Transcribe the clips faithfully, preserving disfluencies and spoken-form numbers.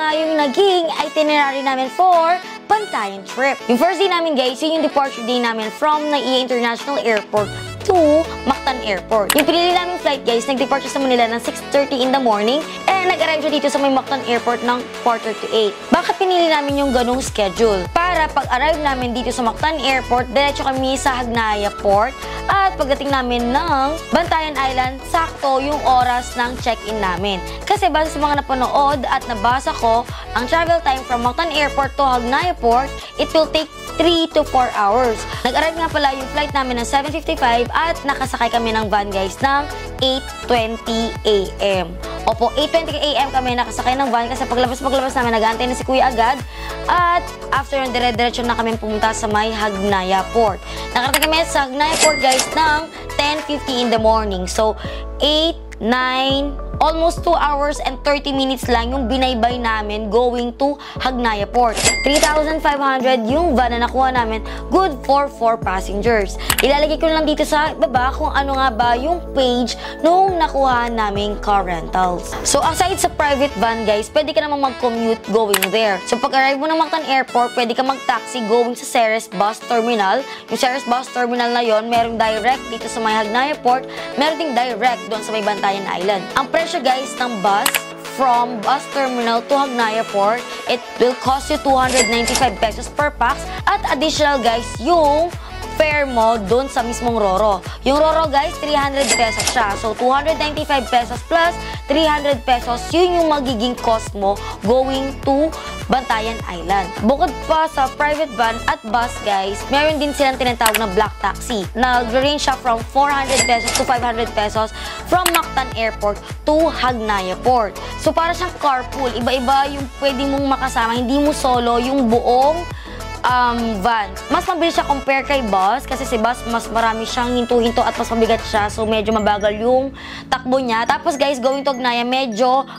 na yung naging itinerary namin for Bantayan trip. Yung first day namin guys, yun yung departure day namin from Naiya International Airport to Mactan Airport. Yung pinili namin flight guys, nag-departure sa Manila ng six thirty in the morning and nag-arrive siya dito sa may Mactan Airport ng quarter to eight. Bakit pinili namin yung ganung schedule? Para pag-arrive namin dito sa Mactan Airport, diretso kami sa Hagnaya Port at pagdating namin ng Bantayan Island, sakto yung oras ng check-in namin. Kasi base sa mga napanood at nabasa ko, ang travel time from Mactan Airport to Hagnaya Port, it will take three to four hours. Nag-arrive nga pala yung flight namin ng seven fifty-five at nakasakay kami ng van guys ng eight twenty a m Opo, eight twenty a m kami nakasakay ng van kasi paglabas-paglabas namin nag-aantay na si Kuya agad at after nun dire-diretso na kami pumunta sa may Hagnaya Port. Nakarating kami sa Hagnaya Port guys ng ten fifty in the morning. So, eight, nine, almost two hours and thirty minutes lang yung binaybay namin going to Hagnaya Port. three thousand five hundred yung van na nakuha namin, good for four passengers. Ilalagay ko lang dito sa baba kung ano nga ba yung page nung nakuha naming car rentals. So aside sa private van guys, pwede ka namang mag-commute going there. So pag arrive mo ng Mactan Airport, pwede ka mag-taxi going sa Ceres Bus Terminal. Yung Ceres Bus Terminal na yon, merong direct dito sa may Hagnaya Port, meron ding direct doon sa may Bantayan Island. Ang presyo guys ng bus from bus terminal to Hagnaya Port, it will cost you two hundred ninety-five pesos per pax at additional guys yung fare mo doon sa mismong Roro. Yung Roro guys, three hundred pesos siya. So, two hundred ninety-five pesos plus three hundred pesos, yun yung magiging cost mo going to Bantayan Island. Bukod pa sa private van at bus guys, meron din silang tinatawag na black taxi. Nag-range siya from four hundred pesos to five hundred pesos from Mactan Airport to Hagnaya Port. So, para siyang carpool. Iba-iba yung pwede mong makasama. Hindi mo solo yung buong um, van. Mas mabilis siya compare kay bus kasi si bus mas marami siyang hinto-hinto at mas mabigat siya. So, medyo mabagal yung takbo niya. Tapos guys, going to Hagnaya, medyo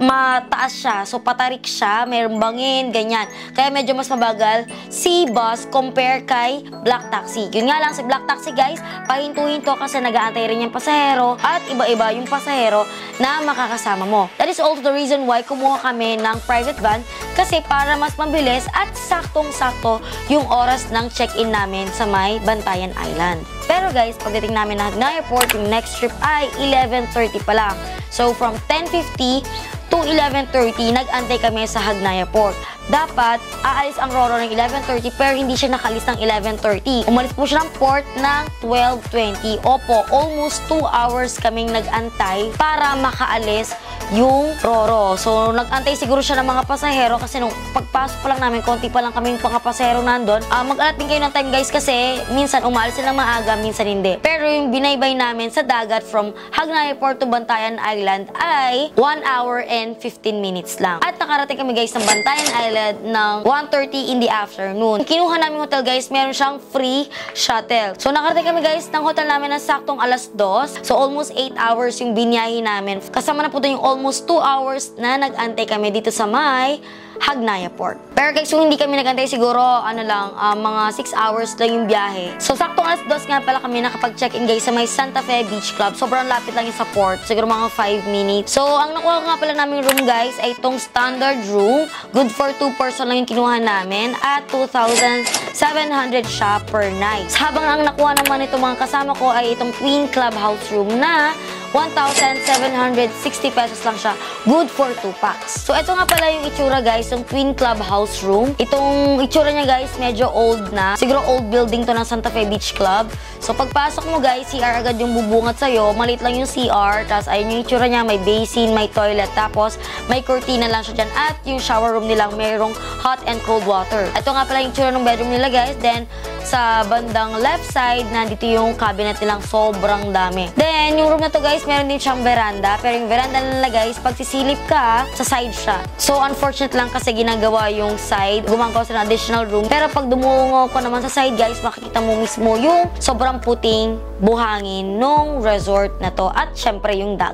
mataas siya. So, patarik siya. Mayroong bangin, ganyan. Kaya medyo mas mabagal si bus compare kay black taxi. Yun nga lang, si black taxi guys, pahinto-hinto kasi nag-aantay rin yung pasahero at iba-iba yung pasahero na makakasama mo. That is also the reason why kumuha kami ng private van kasi para mas mabilis at saktong-sakto yung oras ng check-in namin sa may Bantayan Island. Pero guys, pagdating namin ng Hagnaya Port, yung next trip ay eleven thirty pa lang. So, from ten fifty to eleven thirty, nag-antay kami sa Hagnaya Port. Dapat, aalis ang Roro ng eleven thirty pero hindi siya nakalis ng eleven thirty. Umalis po siya ng port ng twelve twenty. Opo, almost two hours kaming nag-antay para makaalis yung Roro. So, nag-antay siguro siya ng mga pasahero kasi nung pagpasok pa lang namin, konti pa lang kaming mga pasahero nandun. Uh, Mag-alat din kayo ng time guys kasi minsan umalis sila maaga, minsan hindi. Pero yung binaybay namin sa dagat from Hagnaya Port to Bantayan Island ay one hour and fifteen minutes lang. At nakarating kami guys ng Bantayan Island ng one thirty in the afternoon. Kinuha namin hotel guys, meron siyang free shuttle. So, nakarating kami guys ng hotel namin na saktong alas dos. So, almost eight hours yung binyahe namin. Kasama na po doon yung almost two hours na nag-antay kami dito sa may Hagnaya Port. Pero guys, kung hindi kami nag-antay siguro, ano lang, uh, mga six hours lang yung biyahe. So, saktong alas dos nga pala kami nakapag-check-in guys sa may Santa Fe Beach Club. Sobrang lapit lang yung sa port. Siguro mga five minutes. So, ang nakuha nga pala namin room guys ay itong standard room. Good for two person lang yung kinuha namin at two thousand seven hundred siya per night. Habang ang nakuha naman itong mga kasama ko ay itong twin clubhouse room na one thousand seven hundred sixty pesos lang siya. Good for two packs. So, ito nga pala yung itsura guys, yung twin clubhouse room. Itong itsura niya guys, medyo old na. Siguro old building to ng Santa Fe Beach Club. So, pagpasok mo guys, C R agad yung bubungat sa'yo. Maliit lang yung C R. Tapos, ayun yung itsura niya. May basin, may toilet. Tapos, may cortina lang siya dyan. At yung shower room nilang mayroong hot and cold water. Ito nga pala yung itsura ng bedroom nila guys. Then, sa bandang left side, nandito yung cabinet nilang sobrang dami. Then, yung room na to guys, meron din siyang veranda. Pero yung veranda nila guys, pag sisilip ka, sa side siya. So, unfortunate lang kasi ginagawa yung side. Gumagawa sa additional room. Pero pag dumungo ko naman sa side guys, makikita mo mismo yung sobrang puting buhangin nung resort na to. At syempre yung dagat.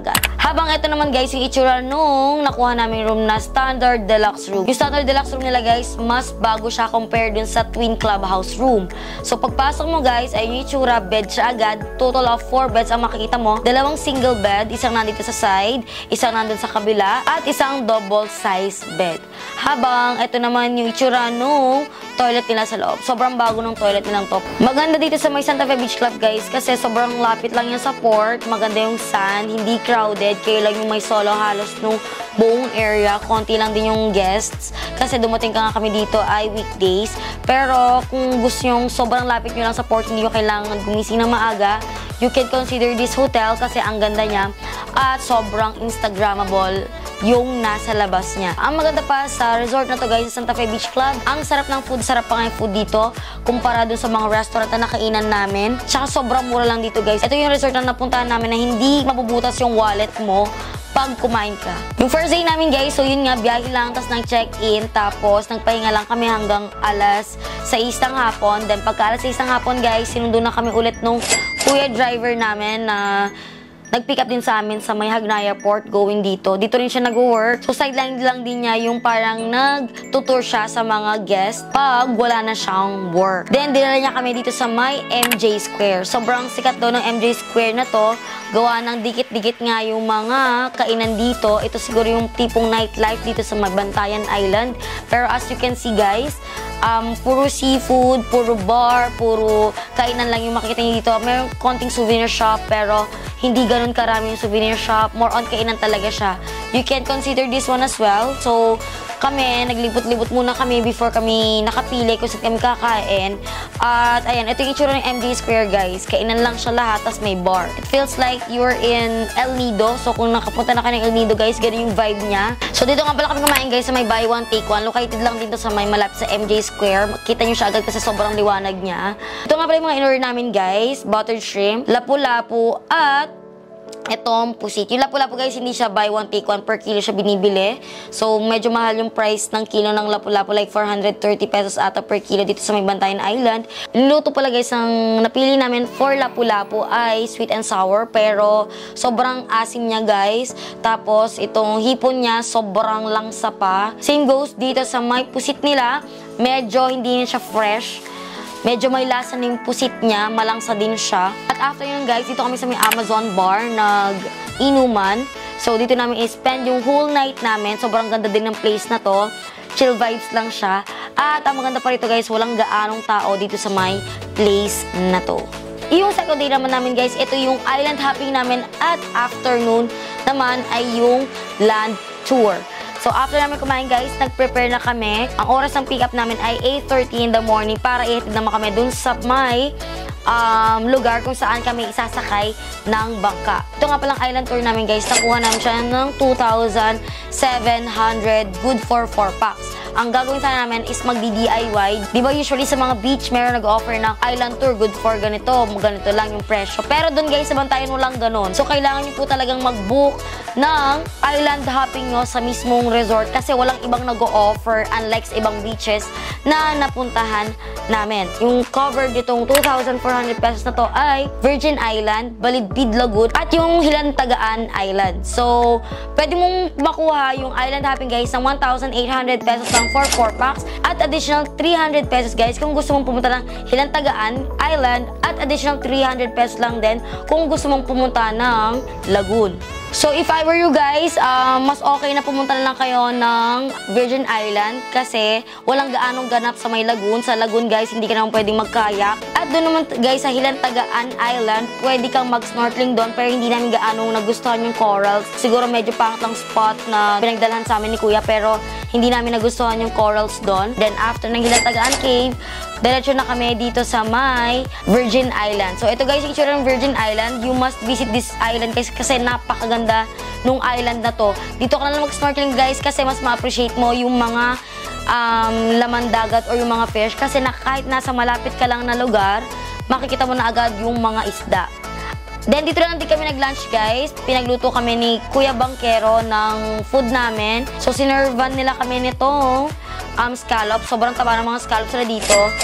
Habang ito naman guys, yung itsura nung nakuha namin room na standard deluxe room. Yung standard deluxe room nila guys, mas bago siya compare dun sa twin clubhouse room. So pagpasok mo guys, ay yung itsura, bed siya agad. Total of four beds ang makikita mo. Dalawang single bed, isang nandito sa side, isang nandun sa kabila, at isang double size bed. Habang ito naman yung itsura nung toilet nila sa loob. Sobrang bago ng toilet nilang to. Maganda dito sa may Santa Fe Beach Club guys kasi sobrang lapit lang yan sa port. Maganda yung sand, hindi crowded. Kayo lang yung may solo halos nung buong area. Konti lang din yung guests kasi dumating ka nga kami dito ay weekdays. Pero kung gusto yung sobrang lapit nyo lang sa port, hindi nyo kailangan gumising ng maaga, you can consider this hotel kasi ang ganda niya at sobrang Instagrammable yung nasa labas niya. Ang maganda pa sa resort na to guys, sa Santa Fe Beach Club, ang sarap ng food, sarap pa nga yung food dito kumpara dun sa mga restaurant na nakainan namin. Tsaka sobrang mura lang dito guys. Ito yung resort na napuntahan namin na hindi mabubutas yung wallet mo pag kumain ka. Yung first day namin guys, so yun nga, biyahe lang, tapos nag-check-in, tapos nagpahinga lang kami hanggang alas sais ng hapon. Then pagka alas sais ng hapon guys, sinundo na kami ulit nung kuya driver namin na nag-pick up din sa amin sa may Hagnaya Port going dito. Dito rin siya nag-work. So sideline lang din niya yung parang nag-tutor siya sa mga guests pag wala na siyang work. Then dinala niya kami dito sa may M J Square. Sobrang sikat daw ng M J Square na to. Gawa ng dikit-dikit nga yung mga kainan dito. Ito siguro yung tipong nightlife dito sa may Bantayan Island. Pero as you can see guys, um, puro seafood, puro bar, puro kainan lang yung makikita niyo dito. Mayroong konting souvenir shop pero hindi ganun karami yung souvenir shop. More on kainan talaga siya. You can consider this one as well. So, kami, naglibot-libot muna kami before kami nakapili kung saan kami kakain. At, ayan, ito yung itsura ng M J Square, guys. Kainan lang siya lahat, tas may bar. It feels like you're in El Nido. So, kung nakapunta na kayo ng El Nido, guys, ganun yung vibe niya. So, dito nga pala kami kumain, guys, sa may buy one, take one. Located lang dito sa may malapit sa M J Square. Kita nyo siya agad kasi sobrang liwanag niya. Ito nga pala yung mga in-order namin, guys. Buttered shrimp, lapu-lapu, at etong pusit. Yung lapu-lapu guys, hindi siya buy one take one, per kilo siya binibili. So, medyo mahal yung price ng kilo ng lapu-lapu, like four hundred thirty pesos ata per kilo dito sa may Bantayan Island. Niluto pala guys, ang napili namin for lapu-lapu ay sweet and sour, pero sobrang asim niya guys. Tapos, itong hipon niya, sobrang langsa pa. Same goes dito sa may pusit nila, medyo hindi niya siya fresh. Medyo may lasa na yung pusit niya, malangsa din siya. At after yun guys, dito kami sa may Amazon bar, nag-inuman. So dito namin i-spend yung whole night namin. Sobrang ganda din ng place na to. Chill vibes lang siya. At ang maganda pa rito guys, walang gaanong tao dito sa may place na to. Yung second day naman namin guys, ito yung island hopping namin at afternoon naman ay yung land tour. So, after namin kumain guys, nag-prepare na kami. Ang oras ng pick-up namin ay eight thirty in the morning para ihatid naman kami dun sa may um, lugar kung saan kami isasakay ng bangka. Ito nga palang island tour namin guys, nakuha namin siya ng two thousand seven hundred, good for four packs. Ang gagawin sana namin is magdi-D I Y. Di ba usually sa mga beach, meron nag-offer ng island tour, good for ganito, ganito lang yung presyo. Pero dun guys, sa Bantayan mo lang ganun. So, kailangan nyo po talagang mag-book ng island hopping nyo sa mismong resort kasi walang ibang nag-o-offer unlike sa ibang beaches na napuntahan namin. Yung covered ditong two thousand four hundred pesos na to ay Virgin Island, Balidbid Lagoon, at yung Hilantagaan Island. So, pwede mong makuha yung island hopping guys ng one thousand eight hundred pesos lang for four packs at additional three hundred pesos guys kung gusto mong pumunta ng Hilantagaan Island at additional three hundred pesos lang din kung gusto mong pumunta ng Lagoon. So, if I were you guys, uh, mas okay na pumunta na lang kayo ng Virgin Island kasi walang gaanong ganap sa may Lagoon. Sa Lagoon, guys, hindi ka naman pwedeng magkayak. At doon naman, guys, sa Hilantagaan Island, pwede kang mag-snorkeling doon pero hindi namin gaanong nagustuhan yung corals. Siguro medyo pangit lang spot na pinagdalhan sa amin ni Kuya pero hindi namin nagustuhan yung corals doon. Then, after ng Hilantagaan Cave, diretso na kami dito sa may Virgin Island. So, ito guys, yung itsura ng Virgin Island. You must visit this island guys kasi napakaganda nung island na to. Dito ka na lang mag-snorkeling guys kasi mas ma-appreciate mo yung mga um, laman dagat or yung mga fish kasi na kahit nasa malapit ka lang na lugar, makikita mo na agad yung mga isda. Then, dito lang din kami nag-lunch guys. Pinagluto kami ni Kuya Bangkero ng food namin. So, sinervan nila kami nitong um, scallop. Sobrang taba ng mga scallops sila dito.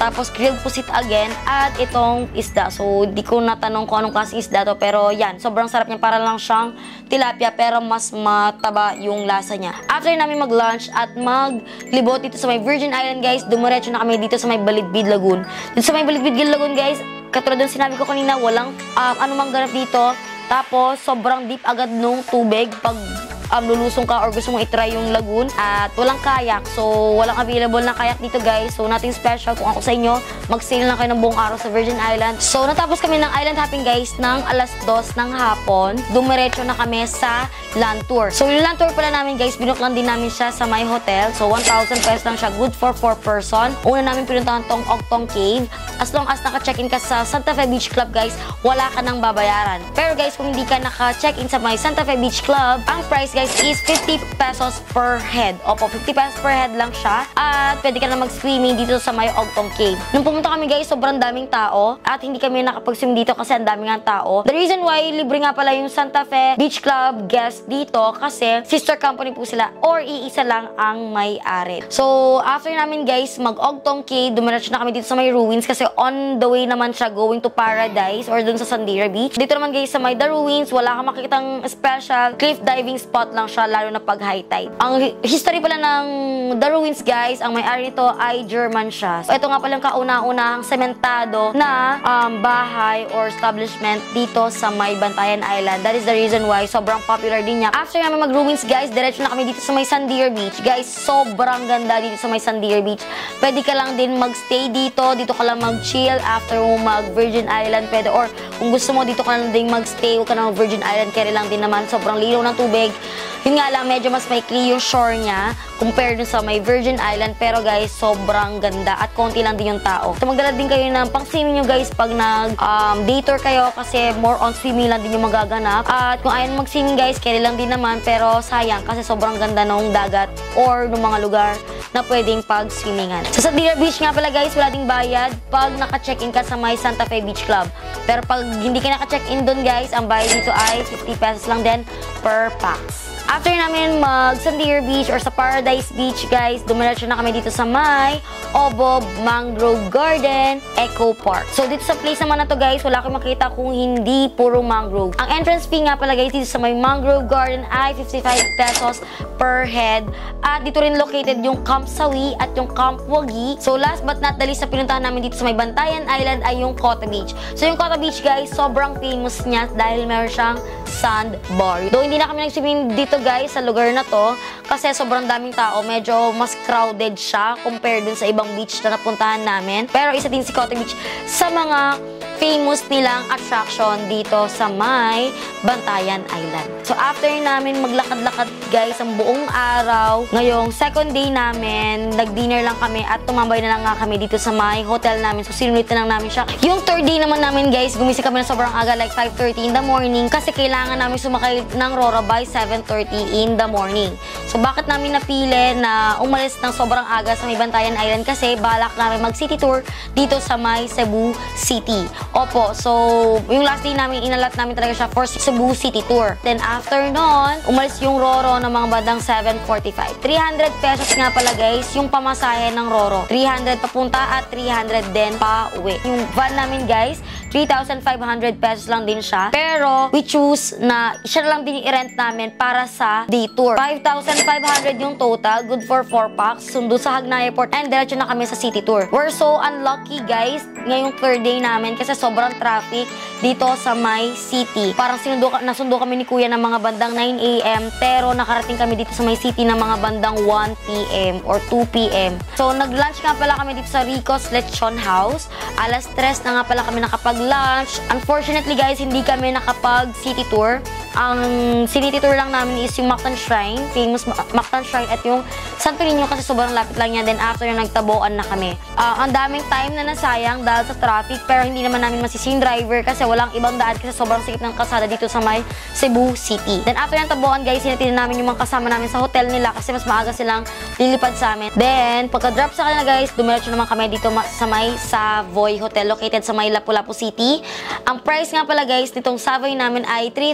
tapos grilled pusit again, at itong isda. So, di ko natanong kung anong klaseng isda to, pero yan, sobrang sarap niya. Para lang siyang tilapia, pero mas mataba yung lasa niya. After namin mag-lunch at maglibot dito sa may Virgin Island, guys, dumiretso na kami dito sa may Balitbid Lagoon. Dito sa may Balitbid Lagoon, guys, katulad ng sinabi ko kanina, walang um, anumang ganap dito. Tapos, sobrang deep agad nung tubig pag um, lulusong ka or gusto mong itry yung lagoon. At walang kayak. So, walang available na kayak dito, guys. So, nothing special. Kung ako sa inyo, mag-sail lang kayo ng buong araw sa Virgin Island. So, natapos kami ng island hopping, guys, ng alas dos ng hapon. Dumiretso na kami sa land tour. So, yung land tour pala namin, guys, binook lang din namin siya sa my hotel. So, one thousand pesos lang siya. Good for four person. Una namin pinuntahan tong Octong Cave. As long as naka-check-in ka sa Santa Fe Beach Club, guys, wala ka nang babayaran. Pero, guys, kung hindi ka naka-check-in sa my Santa Fe Beach Club, ang price, guys, is fifty pesos per head. Opo, fifty pesos per head lang siya. At pwede ka na mag-swimming dito sa may Octong Cave. Nung pumunta kami, guys, sobrang daming tao. At hindi kami nakapag-swim dito kasi ang daming nga tao. The reason why libre nga pala yung Santa Fe Beach Club guest dito kasi sister company po sila or iisa lang ang may-ari. So, after namin, guys, mag-Octong Cave, dumiretso na kami dito sa may ruins kasi on the way naman siya going to Paradise or dun sa Sandira Beach. Dito naman, guys, sa may The Ruins, wala kang makikitang special cliff diving spot lang siya, lalo na pag high tide. Ang history pala ng The Ruins, guys, ang may-ari nito ay German siya. So, ito nga palang kauna-unahang sementado na um, bahay or establishment dito sa may Bantayan Island. That is the reason why sobrang popular din niya. After namin mag-ruins, guys, diretso na kami dito sa may Sandira Beach. Guys, sobrang ganda dito sa may Sandira Beach. Pwede ka lang din mag-stay dito. Dito ka lang mag-chill after mo mag-Virgin Island. Pwede, or kung gusto mo, dito ka lang din mag-stay. Huwag ka na mag-Virgin Island. Kaya lang din naman, sobrang linaw ng tubig. Yun nga lang, medyo mas maikli yung shore niya compared dun sa may Virgin Island. Pero, guys, sobrang ganda at konti lang din yung tao. So, magdala din kayo ng pang-swimming nyo, guys, pag nag-day um, tour kayo kasi more on swimming lang din yung magaganap. At kung ayaw mag-swimming, guys, carry lang din naman. Pero, sayang kasi sobrang ganda ng dagat or ng mga lugar na pwedeng pag-swimmingan. So, sa Sandira Beach nga pala, guys, wala ding bayad pag naka-check-in ka sa may Santa Fe Beach Club. Pero pag hindi ka naka-check-in dun, guys, ang bayad dito ay fifty pesos lang din per pax. After namin mag-Sandira Beach or sa Paradise Beach, guys, dumiretso na kami dito sa may Obob Mangrove Garden Eco Park. So, dito sa place naman na to, guys, wala kang makita kung hindi puro mangrove. Ang entrance fee nga pala, guys, dito sa may Mangrove Garden ay fifty-five pesos per head. At dito rin located yung Camp Sawi at yung Camp Wagi. So, last but not the least, sa pinuntahan namin dito sa may Bantayan Island ay yung Cota Beach. So, yung Cota Beach, guys, sobrang famous niya dahil meron siyang sandbar. Though, hindi na kami nag-swimming dito, guys, sa lugar na to kasi sobrang daming tao. Medyo mas crowded siya compared dun sa ibang beach na napuntahan namin. Pero isa din si Cota Beach sa mga famous nilang attraction dito sa may Bantayan Island. So, after namin maglakad-lakad, guys, ang buong araw, ngayong second day namin, nag-dinner lang kami at tumambay na lang nga kami dito sa may hotel namin. So, sinulit na lang namin siya. Yung third day naman namin, guys, gumising kami na sobrang aga, like five thirty in the morning kasi kailangan namin sumakay ng Roro by seven thirty in the morning. So, bakit namin napili na umalis ng sobrang aga sa may Bantayan Island? Kasi balak namin mag-city tour dito sa may Cebu City. Opo, so, yung last day namin, inalat namin talaga siya for Cebu City Tour. Then, after nun, umalis yung Roro ng mga bandang seven forty-five. three hundred pesos nga pala, guys, yung pamasahe ng Roro. three hundred papunta at three hundred din pa uwi. Yung van namin, guys, three thousand five hundred pesos lang din siya. Pero, we choose na siya lang din i-rent namin para sa day tour. five thousand five hundred yung total, good for four packs, sundo sa Hagna Airport, and diretso na kami sa city tour. We're so unlucky, guys, ngayong third day namin kasi sobrang traffic dito sa may city. Parang sinundo, nasundo kami ni Kuya ng mga bandang nine A M pero nakarating kami dito sa may city ng mga bandang one P M or two P M So, nag-lunch nga pala kami dito sa Rico's Lechon House. Alas tres na nga pala kami nakapag-lunch. Unfortunately, guys, hindi kami nakapag-city tour. Ang city tour lang namin is yung Mactan Shrine, famous Mactan Shrine, at yung Santo Niño kasi sobrang lapit lang yan. Then, after yung nagtaboan na kami. Uh, ang daming time na nasayang dahil sa traffic, pero hindi naman namin masising driver kasi walang ibang daan kasi sobrang sikip ng kalsada dito sa may Cebu City. Then, after ng taboan, guys, hinatid namin yung mga kasama namin sa hotel nila kasi mas maaga silang lilipad sa amin. Then, pagka-drop sa kanila, guys, dumiretso naman kami dito sa may Savoy Hotel located sa may Lapu-Lapu City. Ang price nga pala, guys, nitong Savoy namin ay three thousand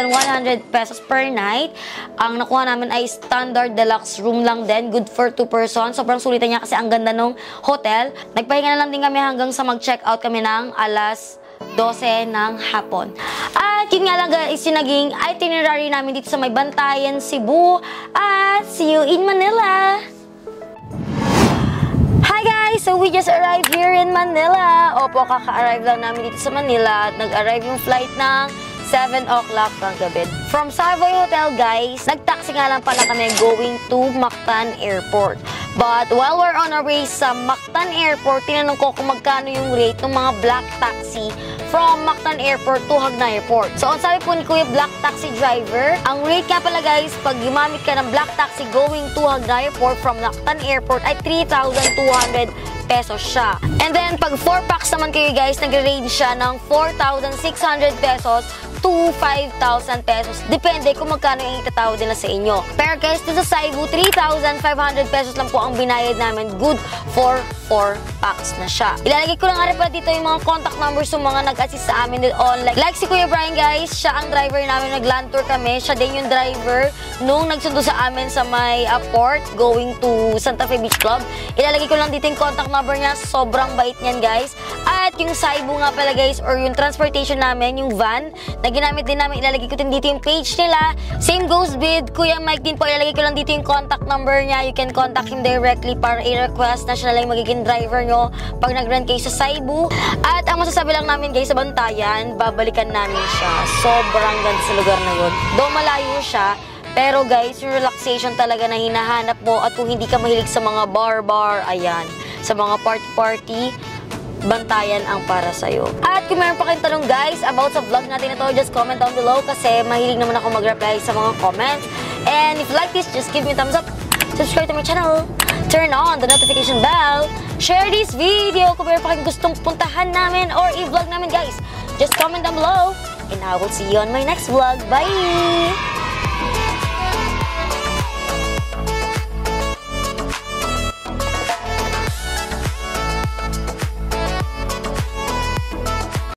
namin one hundred pesos per night. Ang nakuha namin ay standard deluxe room lang din. Good for two person. Sobrang sulitan niya kasi ang ganda ng hotel. Nagpahinga na lang din kami hanggang sa mag-check out kami ng alas dose ng hapon. At yun nga lang guys, yung naging itinerary namin dito sa may Bantayan, Cebu. At see you in Manila! Hi guys! So we just arrived here in Manila. Opo, kaka-arrive lang namin dito sa Manila. At nag-arrive yung flight ng seven o'clock ng gabi. From Savoy Hotel guys, nag-taxi nga lang pala kami going to Mactan Airport. But while we're on our way sa Mactan Airport, tinanong ko kung magkano yung rate ng mga black taxi from Mactan Airport to Hagna Airport. So, ang sabi po ni Kuya Black Taxi Driver, ang rate nga pala guys, pag gumamit ka ng black taxi going to Hagna Airport from Mactan Airport ay three thousand two hundred pesos siya. And then, pag four packs naman kayo guys, nag-range siya ng four thousand six hundred pesos to five thousand pesos. Depende kung magkano yung itatawad nila sa inyo. Pero guys, dito sa Cebu, three thousand five hundred pesos lang po ang binayad namin. Good for four packs na siya. Ilalagay ko lang nga rin pala dito yung mga contact numbers ng mga nag-assist sa amin on. Like, like si Kuya Brian guys, siya ang driver namin. Nag-land tour kami. Siya din yung driver nung nagsundo sa amin sa may uh, port going to Santa Fe Beach Club. Ilalagay ko lang dito yung contact number niya. Sobrang bait niyan guys. At yung Cebu nga pala guys, or yung transportation namin, yung van, na ginamit din namin, ilalagay ko din dito yung page nila. Same goes with Kuya Mike din po. Ilalagay ko lang dito yung contact number niya. You can contact him directly para i-request na siya na lang magiging driver nyo pag nag-run kayo sa Cebu. At ang masasabi lang namin guys sa Bantayan, babalikan namin siya. Sobrang ganda sa lugar na yun. Though malayo siya, pero guys, yung relaxation talaga na hinahanap mo at kung hindi ka mahilig sa mga bar-bar, ayan, sa mga party-party, Bantayan ang para sa'yo. At kung meron pa kayong tanong guys about sa vlog natin na to, just comment down below kasi mahilig naman ako mag-reply sa mga comments. And if you like this, just give me a thumbs up. Subscribe to my channel. Turn on the notification bell. Share this video kung meron pa kayong gustong puntahan namin or i-vlog namin guys. Just comment down below. And I will see you on my next vlog. Bye!